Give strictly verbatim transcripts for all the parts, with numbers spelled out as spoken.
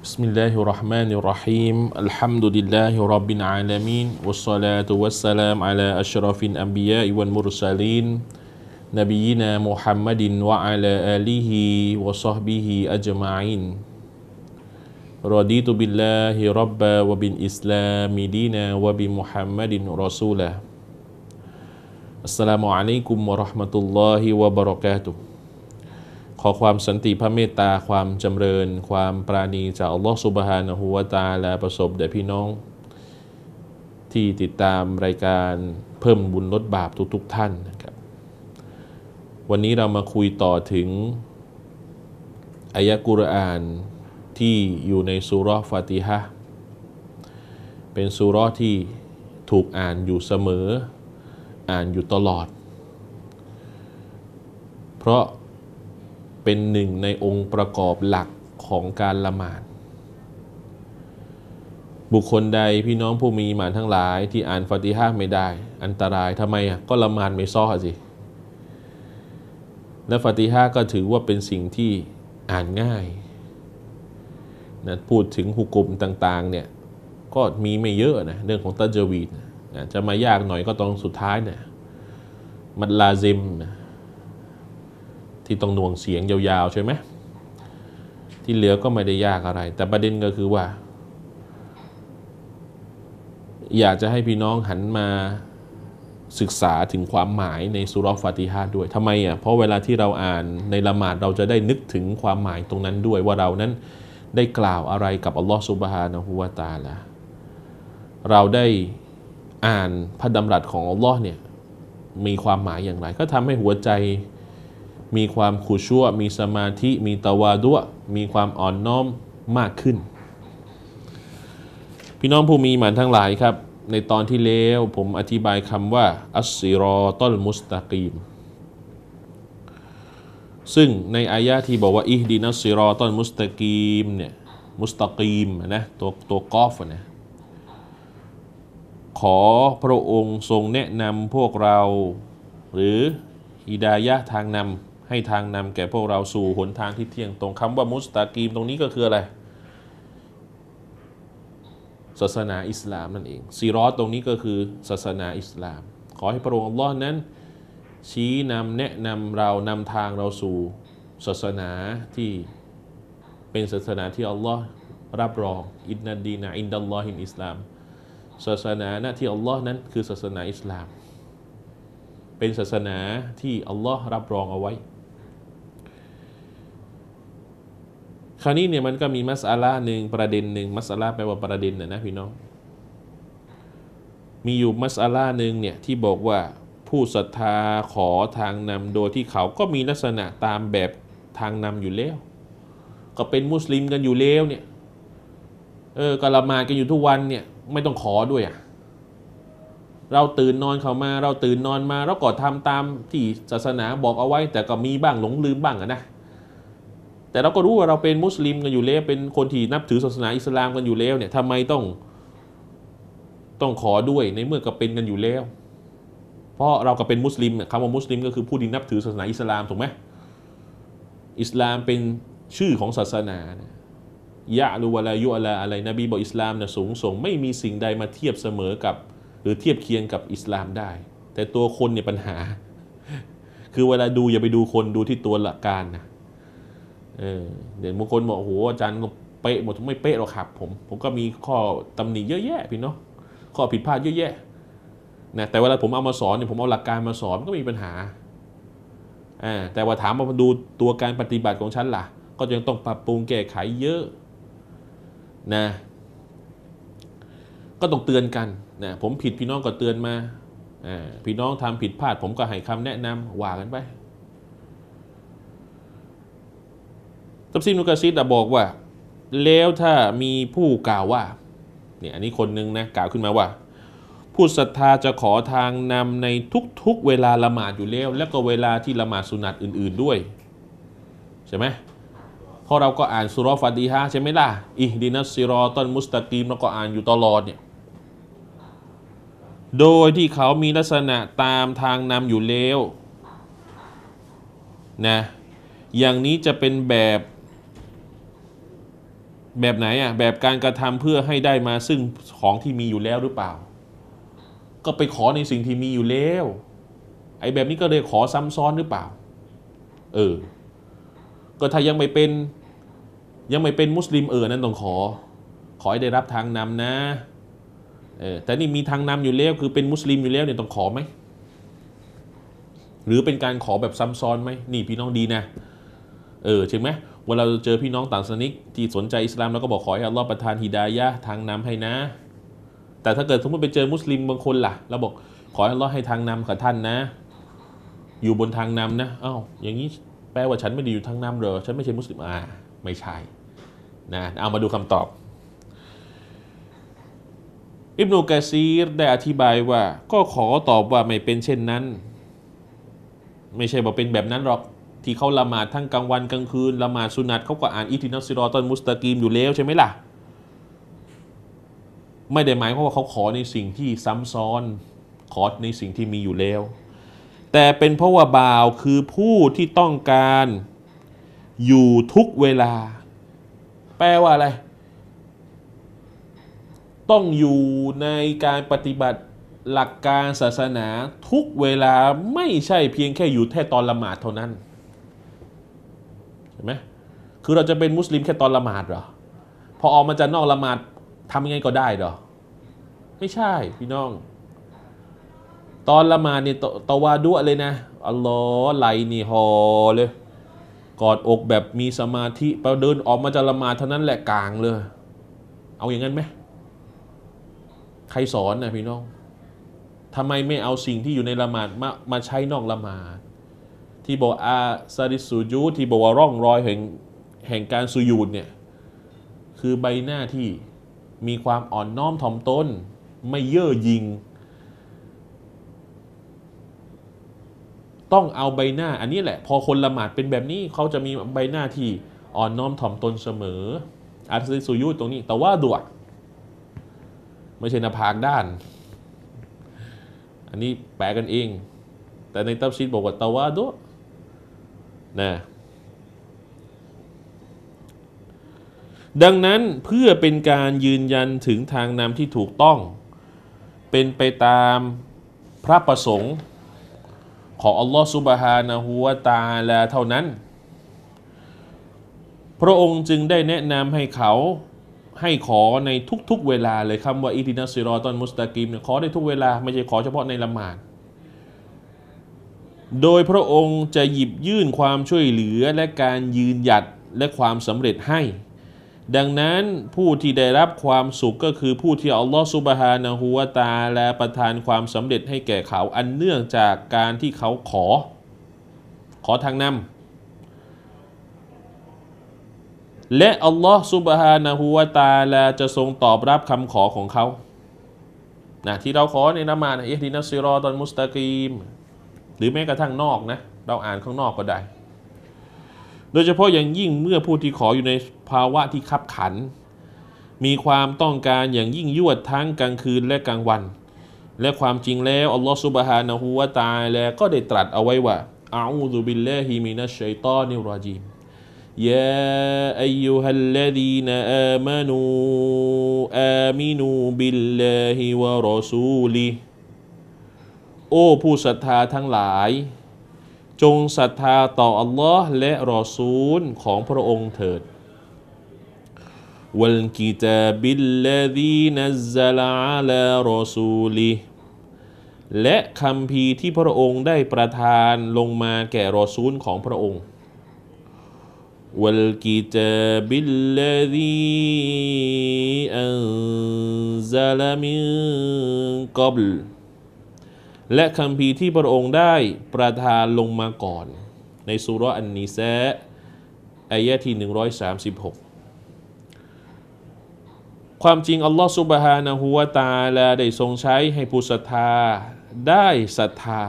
بسم الله الرحمن الرحيم الحمد لله رب العالمين والصلاة والسلام على أشرف الأنبياء والمرسلين نبينا محمد وعلى آله وصحبه أجمعين رضيت بالله ربا وبالإسلام دينا وبمحمد رسولا السلام عليكم ورحمة الله وبركاتهขอความสันติพระเมตตาความจำเริญความปราณีจากอัลลอฮฺซุบฮานะฮูวะตะอาลาประสบแด่พี่น้องที่ติดตามรายการเพิ่มบุญลดบาปทุกๆท่านนะครับวันนี้เรามาคุยต่อถึงอายะกุรอานที่อยู่ในซูเราะห์ฟาติฮะห์เป็นซูเราะห์ที่ถูกอ่านอยู่เสมออ่านอยู่ตลอดเพราะเป็นหนึ่งในองค์ประกอบหลักของการละหมาดบุคคลใดพี่น้องผู้มีหมานทั้งหลายที่อ่านฟาติฮะห์ไม่ได้อันตรายทำไมอ่ะก็ละหมาดไม่ซ้อสิและฟาติฮะห์ก็ถือว่าเป็นสิ่งที่อ่านง่ายนะพูดถึงฮุกุมต่างๆเนี่ยก็มีไม่เยอะนะเรื่องของตัจวีดนะจะมายากหน่อยก็ตรงสุดท้ายเนี่ยมันลาซิมนะที่ต้องหน่วงเสียงยาวๆใช่ไหมที่เหลือก็ไม่ได้ยากอะไรแต่ประเด็นก็คือว่าอยากจะให้พี่น้องหันมาศึกษาถึงความหมายในซูเราะห์ฟาติฮะห์ด้วยทำไมอ่ะเพราะเวลาที่เราอ่านในละหมาดเราจะได้นึกถึงความหมายตรงนั้นด้วยว่าเรานั้นได้กล่าวอะไรกับอัลลอฮฺซุบฮานะฮูวะตะอาลาเราได้อ่านพระดำรัสของอัลลอฮ์เนี่ยมีความหมายอย่างไรก็ทำให้หัวใจมีความขุชัวมีสมาธิมีตะวาดุอ์มีความอ่อนน้อมมากขึ้นพี่น้องผู้มีหมานทั้งหลายครับในตอนที่แล้วผมอธิบายคำว่าอัสซิรอตัลมุสตะกีมซึ่งในอายะที่บอกว่าอิฮดินัสซิรอตัลมุสตะกีมเนี่ยมุสตะกีมนะตัวตัวกอฟนะขอพระองค์ทรงแนะนำพวกเราหรือฮิดายะห์ทางนำให้ทางนำแก่พวกเราสู่หนทางที่เที่ยงตรงคำว่ามุสตะกีมตรงนี้ก็คืออะไรศาสนาอิสลามนั่นเองซีรอตตรงนี้ก็คือศาสนาอิสลามขอให้พระองค์อัลลอฮ์นั้นชี้นำแนะนำเรานำทางเราสู่ศาสนาที่เป็นศาสนาที่อัลลอฮ์รับรองอินนัดดีนะอินดัลลอฮิลอิสลามศาสนานะที่อัลลอฮ์นั้นคือศาสนาอิสลามเป็นศาสนาที่อัลลอฮ์รับรองเอาไว้คราวนี้เนี่ยมันก็มีมัสอะลาหนึ่งประเด็นหนึ่งมัสอะลาแปลว่าประเด็นนะนะพี่น้องมีอยู่มัสอะลาหนึ่งเนี่ยที่บอกว่าผู้ศรัทธาขอทางนำโดยที่เขาก็มีลักษณะตามแบบทางนำอยู่แล้วก็เป็นมุสลิมกันอยู่แล้วเนี่ยเออกะละหมาดกันอยู่ทุกวันเนี่ยไม่ต้องขอด้วยอ่ะเราตื่นนอนเข้ามาเราตื่นนอนมาเราก็ทำตามที่ศาสนาบอกเอาไว้แต่ก็มีบ้างหลงลืมบ้างนะแต่เราก็รู้ว่าเราเป็นมุสลิมกันอยู่แล้วเป็นคนที่นับถือศาสนาอิสลามกันอยู่แล้วเนี่ยทำไมต้องต้องขอด้วยในเมื่อก็เป็นกันอยู่แล้วเพราะเราก็เป็นมุสลิมคำว่ามุสลิมก็คือผู้ที่นับถือศาสนาอิสลามถูกไหมอิสลามเป็นชื่อของศาสนายะลูวะลายุอะลาอะไรนบีบอกอิสลามเนี่ยสูงส่งไม่มีสิ่งใดมาเทียบเสมอกับหรือเทียบเคียงกับอิสลามได้แต่ตัวคนเนี่ยปัญหาคือเวลาดูอย่าไปดูคนดูที่ตัวหลักการนะเออเดี๋ยวบางคนบอกโอ้โหอาจารย์เป๊ะหมดไม่เป๊ะหรอกครับผมผมก็มีข้อตำหนิเยอะแยะพี่เนาะข้อผิดพลาดเยอะแยะนะแต่เวลาผมเอามาสอนเนี่ยผมเอาหลักการมาสอนก็มีปัญหาอ่าแต่ว่าถามมาดูตัวการปฏิบัติของฉันล่ะก็ยังต้องปรับปรุงแก้ไขเยอะนะก็ต้องเตือนกันนะผมผิดพี่น้องก็เตือนมาอ่าพี่น้องทำผิดพลาดผมก็ให้คำแนะนำว่ากันไปตัฟซีร อิบนุ กะซีรบอกว่าแล้วถ้ามีผู้กล่าวว่าเนี่ยอันนี้คนนึงนะกล่าวขึ้นมาว่าผู้ศรัทธาจะขอทางนำในทุกๆเวลาละหมาดอยู่แล้วแล้วก็เวลาที่ละหมาดสุนัตอื่นๆด้วยใช่ไหมเพราะเราก็อ่านซูเราะห์ฟาติฮะห์ใช่ไหมล่ะอิฮดินัสซิรอตัลมุสตะกีมเราก็อ่านอยู่ตลอดเนี่ยโดยที่เขามีลักษณะตามทางนำอยู่แล้วนะอย่างนี้จะเป็นแบบแบบไหนอ่ะแบบการกระทำเพื่อให้ได้มาซึ่งของที่มีอยู่แล้วหรือเปล่าก็ไปขอในสิ่งที่มีอยู่แล้วไอ้แบบนี้ก็เลยขอซ้ำซ้อนหรือเปล่าเออก็ถ้ายังไม่เป็นยังไม่เป็นมุสลิมเออนั้นต้องขอขอให้ได้รับทางนำนะเออแต่นี่มีทางนำอยู่แล้วคือเป็นมุสลิมอยู่แล้วเนี่ยต้องขอไหมหรือเป็นการขอแบบซ้ำซ้อนไหมนี่พี่น้องดีนะเออใช่ไหมเวลาเราเจอพี่น้องต่างศาสนิกที่สนใจอิสลามเราก็บอกขอให้อัลลอฮ์ประทานฮิดายะห์ทางนำให้นะแต่ถ้าเกิดสมมติไปเจอมุสลิมบางคนล่ะเราบอกขอให้อัลลอฮ์ให้ทางนำกับท่านนะอยู่บนทางนำนะอ้าวอย่างนี้แปลว่าฉันไม่ได้อยู่ทางนำเหรอฉันไม่ใช่มุสลิมอ่าไม่ใช่นะเอามาดูคำตอบอิบนุกะซีรได้อธิบายว่าก็ขอตอบว่าไม่เป็นเช่นนั้นไม่ใช่ว่าเป็นแบบนั้นหรอกที่เขาละหมาดทั้งกลางวันกลางคืนละหมาดสุนัตเขาก็อ่านอิทินัสซิรอตัลมุสตะกีมอยู่แล้วใช่ไหมล่ะไม่ได้หมายความว่าเขาขอในสิ่งที่ซ้ำซ้อนขอในสิ่งที่มีอยู่แล้วแต่เป็นเพราะว่าบ่าวคือผู้ที่ต้องการอยู่ทุกเวลาแปลว่าอะไรต้องอยู่ในการปฏิบัติหลักการศาสนาทุกเวลาไม่ใช่เพียงแค่อยู่แค่ตอนละหมาดเท่านั้นเห็นไหมคือเราจะเป็นมุสลิมแค่ตอนละหมาดเหรอพอออกมาจากนอกละหมาดทำยังไงก็ได้เหรอไม่ใช่พี่น้องตอนละหมาดเนี่ยตะวาดุเลยนะอัลลอฮ์ไหลนี่ฮอเลยกอดอกแบบมีสมาธิพอเดินออกมาจากละหมาดเท่านั้นแหละกลางเลยเอาอย่างนั้นไหมใครสอนนะพี่น้องทำไมไม่เอาสิ่งที่อยู่ในละหมาดมามาใช้นอกละหมาดที่บอกอาซาดิสุญูดที่บอกว่าร่องรอยแห่งแห่งการสุญูดเนี่ยคือใบหน้าที่มีความอ่อนน้อมถ่อมตนไม่เย่อหยิ่งต้องเอาใบหน้าอันนี้แหละพอคนละหมาดเป็นแบบนี้เขาจะมีใบหน้าที่อ่อนน้อมถ่อมตนเสมออาซาดิสุญูดตรงนี้แต่ว่าดุไม่ใช่หน้าผากด้านอันนี้แปลกันเองแต่ในตัฟซีรบอกว่าตะวาดุนะดังนั้นเพื่อเป็นการยืนยันถึงทางนำที่ถูกต้องเป็นไปตามพระประสงค์ของอัลลอฮฺซุบฮานะฮูวะตะอาลาเท่านั้นพระองค์จึงได้แนะนำให้เขาให้ขอในทุกๆเวลาเลยคำว่าอิดินัสซิรอตัลมุสตะกีมเนี่ยขอได้ทุกเวลาไม่ใช่ขอเฉพาะในละหมาดโดยพระองค์จะหยิบยื่นความช่วยเหลือและการยืนหยัดและความสำเร็จให้ดังนั้นผู้ที่ได้รับความสุขก็คือผู้ที่อัลลอฮฺซุบฮานะฮูวะตะอาลาประทานความสำเร็จให้แก่เขาอันเนื่องจากการที่เขาขอขอทางนำและอัลลอฮฺซุบฮานะฮูวะตะอาลาจะทรงตอบรับคำขอของเขานะที่เราขอในละหมาดอิฮดินัสซิรอตัลมุสตะกีมหรือแม้กระทั่งนอกนะเราอ่านข้างนอกก็ได้โดยเฉพาะอย่างยิ่งเมื่อผู้ที่ขออยู่ในภาวะที่คับขันมีความต้องการอย่างยิ่งยวดทั้งกลางคืนและกลางวันและความจริงแล้วอัลลอฮฺซุบฮานะฮูวะตะอาลาก็ได้ตรัสเอาไว้ว่าอะอูซุบิลลาฮิมินัชชัยฏอนิรเราะญีมยาอัยยูฮัลลซีนอามานูอามินูบิลลาฮิวะรอซูลิโอ้ผู้ศรัทธาทั้งหลายจงศรัทธาต่ออัลลอฮ์และรอซูลของพระองค์เถิดวัลกิตาบิลลซีนัซซะลาอะลารอซูลิและคัมภีร์ที่พระองค์ได้ประทานลงมาแก่รอซูลของพระองค์วัลกิตาบิลลซีอันซะลามินกับลและคัมภีร์ที่พระองค์ได้ประทานลงมาก่อนในซูเราะห์อันนิสาอายะห์ที่หนึ่งร้อยสามสิบหกความจริงอัลลอฮฺซุบฮานะฮูวะตะอาลาได้ทรงใช้ให้ผู้ศรัทธาได้ศรัทธา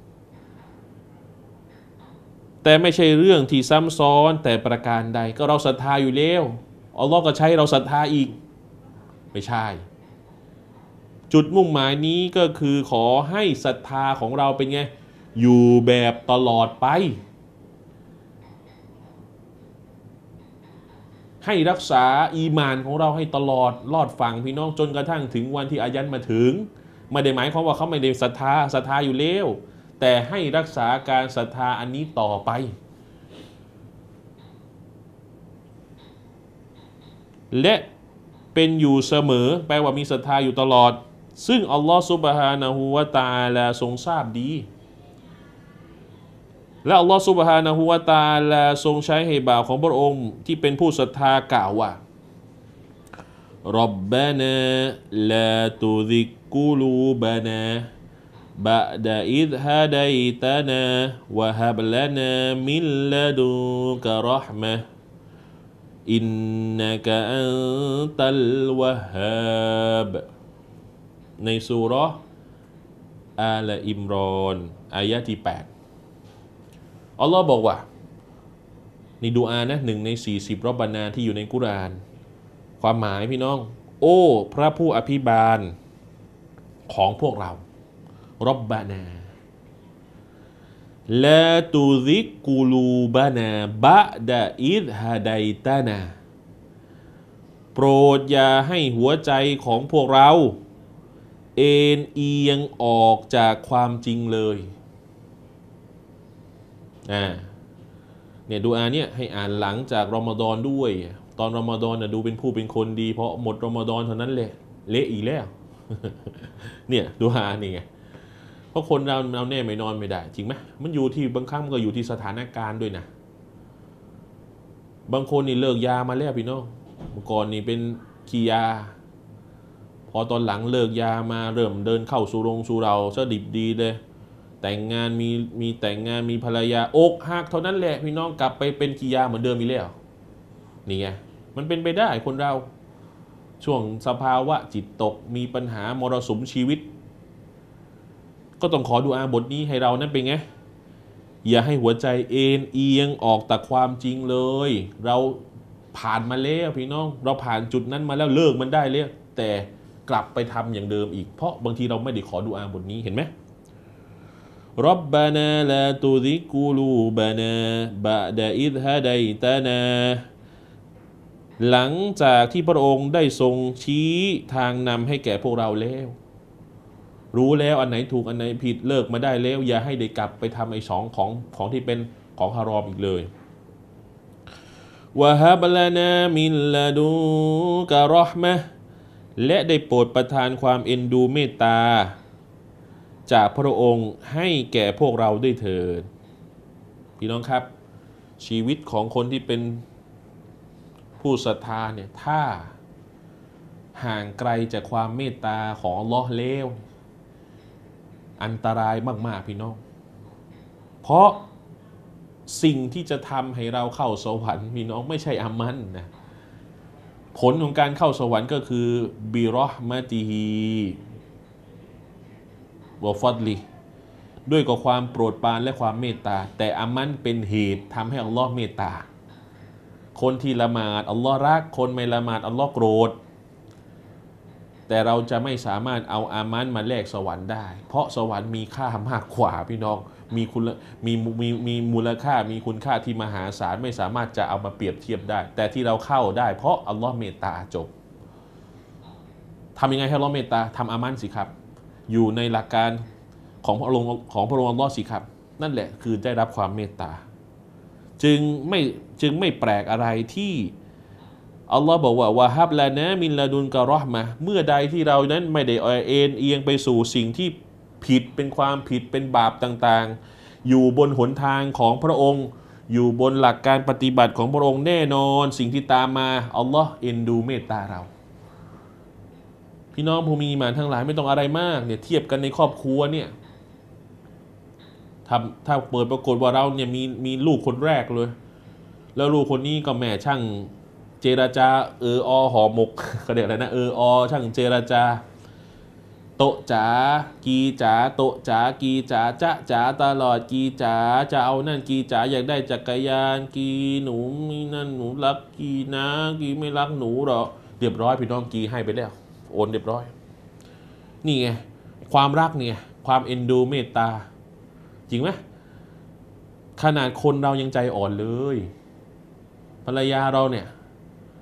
แต่ไม่ใช่เรื่องที่ซ้ำซ้อนแต่ประการใดก็เราศรัทธาอยู่แล้วอัลลอฮ์ก็ใช้เราศรัทธาอีกไม่ใช่จุดมุ่งหมายนี้ก็คือขอให้ศรัทธาของเราเป็นไงอยู่แบบตลอดไปให้รักษาอีมานของเราให้ตลอดรอดฝั่งพี่น้องจนกระทั่งถึงวันที่อายันมาถึงไม่ได้หมายความว่าเขาไม่ได้ศรัทธาศรัทธาอยู่แล้วแต่ให้รักษาการศรัทธาอันนี้ต่อไปและเป็นอยู่เสมอแปลว่ามีศรัทธาอยู่ตลอดซึ่งอัลลอฮฺซุบฮานะฮูวะตะอาลาทรงทราบดีและอัลลอฮฺซุบฮานะฮูวะตะอาลาทรงใช้ให้บ่าวของพระองค์ที่เป็นผู้ศรัทธากล่าวว่าร็อบบานาลาตุซิกกุลูบานาบะดะอิซฮะดัยตะนาวะฮับลานามินลาดุนกะเราะห์มะห์อินนะกะอันตัลวะฮาบในซูเราะห์อาลอิมรอนอายะที่แปดอัลลอฮ์บอกว่าในดุอานะหนึ่งในสี่สิบรอบบานาที่อยู่ในกุรอานความหมายพี่น้องโอ้พระผู้อภิบาลของพวกเรารอบบานาลาตุซิกกุลูบานาบะดะอิซฮะดัยตานาโปรดอย่าให้หัวใจของพวกเราเอ็นเอียงออกจากความจริงเลยอ่าเนี่ยดูอาเนี่ยให้อ่านหลังจากรอมฎอนด้วยตอนรอมฎอนนะดูเป็นผู้เป็นคนดีเพราะหมดรอมฎอนเท่านั้นแหละเละอีกแล้ว เนี่ยดูอานี่ไงเพราะคนเราเราแน่ไม่นอนไม่ได้จริงไหมมันอยู่ที่บางครั้งมันก็อยู่ที่สถานการณ์ด้วยนะบางคนนี่เลิกยามาแล้วพี่น้องเมื่อก่อนนี่เป็นขี้ยาพอตอนหลังเลิกยามาเริ่มเดินเข้าสู่โรงสู่เราซะดิบดีเลยแต่งงานมีมีแต่งงานมีภรรยาอกหักเท่านั้นแหละพี่น้องกลับไปเป็นขี้ยาเหมือนเดิมอีกแล้วนี่ไงมันเป็นไปได้คนเราช่วงสภาวะจิตตกมีปัญหามรสุมชีวิตก็ต้องขอดุอาบทนี้ให้เรานั้นเป็นไงอย่าให้หัวใจเอ็นเอียงออกจากความจริงเลยเราผ่านมาแล้วพี่น้องเราผ่านจุดนั้นมาแล้วเลิกมันได้แล้วแต่กลับไปทำอย่างเดิมอีกเพราะบางทีเราไม่ได้ขอดุอาบทนี้เห็นไหมร็อบบานาลาตุซิกกุลูบานาบะดะอิซฮะดัยตานาหลังจากที่พระองค์ได้ทรงชี้ทางนำให้แก่พวกเราแล้วรู้แล้วอันไหนถูกอันไหนผิดเลิกมาได้แล้วอย่าให้ได้กลับไปทำไอ้สองของของที่เป็นของฮารอมอีกเลยวะฮับลานามินลาดูกะเราะห์มะห์และได้โปรดประทานความเอ็นดูเมตตาจากพระองค์ให้แก่พวกเราด้วยเถิดพี่น้องครับชีวิตของคนที่เป็นผู้ศรัทธาเนี่ยถ้าห่างไกลจากความเมตตาของอัลเลาะห์แล้วอันตรายมากๆพี่น้องเพราะสิ่งที่จะทำให้เราเข้าสวรรค์พี่น้องไม่ใช่อามันนะผลของการเข้าสวรรค์ก็คือบิเราะห์มะติฮีวะฟัดลิด้วยกับความโปรดปรานและความเมตตาแต่อามันเป็นเหตุทำให้อัลลอฮ์เมตตาคนที่ละหมาดอัลลอฮ์รักคนไม่ละหมาดอัลลอฮ์โกรธแต่เราจะไม่สามารถเอาอามันมาแลกสวรรค์ได้เพราะสวรรค์มีค่ามากกว่าพี่น้องมีคุณมีมีมีมูลค่ามีคุณค่าที่มหาศาลไม่สามารถจะเอามาเปรียบเทียบได้แต่ที่เราเข้าได้เพราะอัลลอฮ์เมตตาจบทำยังไงให้อัลลอฮ์เมตตาทำอามันสิครับอยู่ในหลักการของพระองค์ของพระองค์อัลลอฮ์สิครับนั่นแหละคือได้รับความเมตตาจึงไม่จึงไม่แปลกอะไรที่อัลลอฮ์บอกว่าวะฮับลานะมินลาดุนกะเราะห์มะห์เมื่อใดที่เรานั้นไม่ได้เอ็นเอียงไปสู่สิ่งที่ผิดเป็นความผิดเป็นบาปต่างๆอยู่บนหนทางของพระองค์อยู่บนหลักการปฏิบัติของพระองค์แน่นอนสิ่งที่ตามมาอัลลอฮ์เอ็นดูเมตตาเราพี่น้องผู้มีอีหม่านทั้งหลายไม่ต้องอะไรมากเนี่ยเทียบกันในครอบครัวเนี่ยทำถ้าเปิดปรากฏว่าเราเนี่ยมีมีลูกคนแรกเลยแล้วลูกคนนี้ก็แม่ช่างเจรจาเอออหอหมกเขาเรียกอะไรนะเอออช่างเจรจาโตจ๋ากีจ๋าโตจ๋ากีจ๋าจ๊ะจ๋าตลอดกีจ๋าจะเอานั่นกีจ๋าอยากได้จักรยานกีหนูมีนั่นหนูรักกีนะกีไม่รักหนูหรอเรียบร้อยพี่น้องกีให้ไปแล้วโอนเรียบร้อยนี่ไงความรักเนี่ยความเอ็นดูเมตตาจริงไหมขนาดคนเรายังใจอ่อนเลยภรรยาเราเนี่ย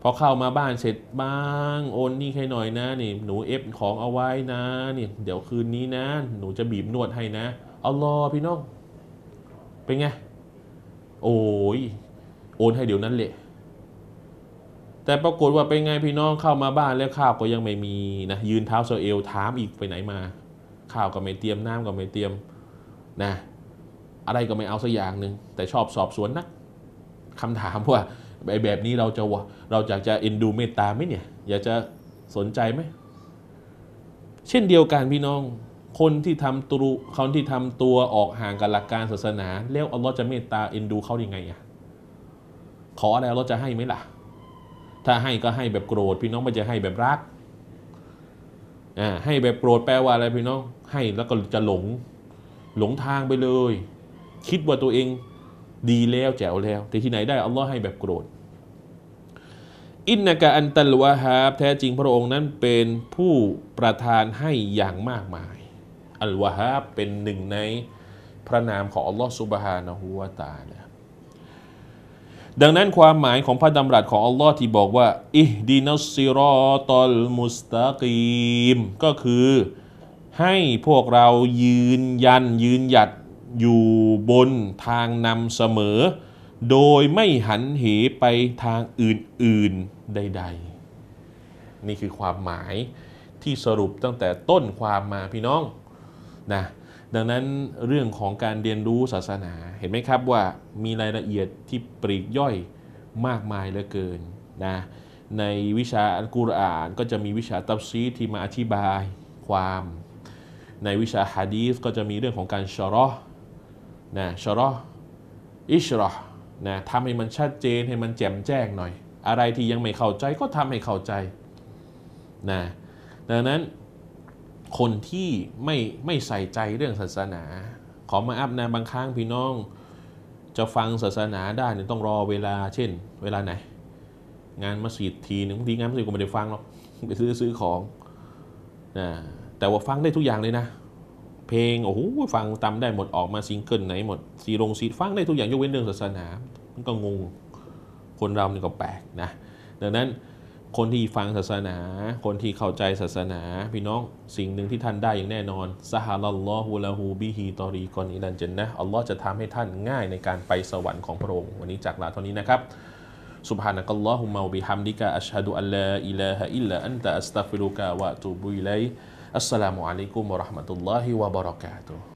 พอเข้ามาบ้านเสร็จบ้างโอนนี่ให้หน่อยนะนี่หนูเอฟของเอาไว้นะนี่เดี๋ยวคืนนี้นะหนูจะบีบนวดให้นะอัลลอฮ์พี่น้องเป็นไงโอ้ยโอนให้เดี๋ยวนั้นแหละแต่ปรากฏว่าเป็นไงพี่น้องเข้ามาบ้านแล้วข้าวก็ยังไม่มีนะยืนเท้าโซเอลถามอีกไปไหนมาข้าวก็ไม่เตรียมน้ำก็ไม่เตรียมนะอะไรก็ไม่เอาสักอย่างหนึ่งแต่ชอบสอบสวนนักคำถามว่าแบบนี้เราจะเราอยากจะเอ็นดูเมตตาไหมเนี่ยอยากจะสนใจไหมเช่นเดียวกันพี่น้องคนที่ทำตัวคนที่ทำตัวออกห่างกับหลักการศาสนาแล้วอัลลอฮ์จะเมตตาเอ็นดูเขายังไงอ่ะขออะไรอัลลอฮ์จะให้ไหมล่ะถ้าให้ก็ให้แบบโกรธพี่น้องไม่จะให้แบบรักอ่าให้แบบโกรธแปลว่าอะไรพี่น้องให้แล้วก็จะหลงหลงทางไปเลยคิดว่าตัวเองดีแล้วแจ๋วแล้วแต่ที่ไหนได้อัลลอฮ์ให้แบบโกรธอินนะกะอันตัลวะฮาบแท้จริงพระองค์นั้นเป็นผู้ประทานให้อย่างมากมายอัลวะฮาบเป็นหนึ่งในพระนามของอัลลอฮ์ซุบฮานะฮูวะตะอาลาดังนั้นความหมายของพระดำรัสของอัลลอฮ์ที่บอกว่าอิฮดินัสซิรอตัลมุสตะกีมก็คือให้พวกเรายืนยันยืนหยัดอยู่บนทางนำเสมอโดยไม่หันเหไปทางอื่นๆใดๆนี่คือความหมายที่สรุปตั้งแต่ต้นความมาพี่น้องนะดังนั้นเรื่องของการเรียนรู้ศาสนาเห็นไหมครับว่ามีรายละเอียดที่ปลีกย่อยมากมายเหลือเกินนะในวิชาอัลกุรอานก็จะมีวิชาตัฟซีรที่มาอธิบายความในวิชาหะดีษก็จะมีเรื่องของการชะเราะห์นะชะเราะห์อิชเราะห์นะทำให้มันชัดเจนให้มันแจ่มแจ้งหน่อยอะไรที่ยังไม่เข้าใจก็ทำให้เข้าใจนะดังนั้นคนที่ไม่ไม่ใส่ใจเรื่องศาสนาขอมาอัพนะบางครั้งพี่น้องจะฟังศาสนาได้เนี่ยต้องรอเวลาเช่นเวลาไหนงานมัสยิดทีหนึ่งบางทีงานมัสยิดก็ไม่ได้ฟังหรอกไปซื้อซื้อของนะแต่ว่าฟังได้ทุกอย่างเลยนะเพลงโอ้โหฟังตามได้หมดออกมาซิงเกิลไหนหมดซีรงซีฟังได้ทุกอย่างยกเว้นเรื่องศาสนามันก็งงคนเราเนี่ยก็แปลกนะดังนั้นคนที่ฟังศาสนาคนที่เข้าใจศาสนาพี่น้องสิ่งหนึ่งที่ท่านได้อย่างแน่นอนซะฮาลัลลอฮุละฮูบิฮิตอรีกอนอิลันจันนะห์อัลลอฮ์จะทำให้ท่านง่ายในการไปสวรรค์ของพระองค์วันนี้จากลาเท่านี้นะครับซุบฮานะกัลลอฮุมะวะบิฮัมดิกะอัชฮะดุอัลลาอิลาฮะอิลลัอันตะอัสตัฆฟิรุกะวะอะตูบุอิลัยอัสสลามุอะลัยกุมวะเราะห์มะตุลลอฮิวะบะเราะกาตุฮ์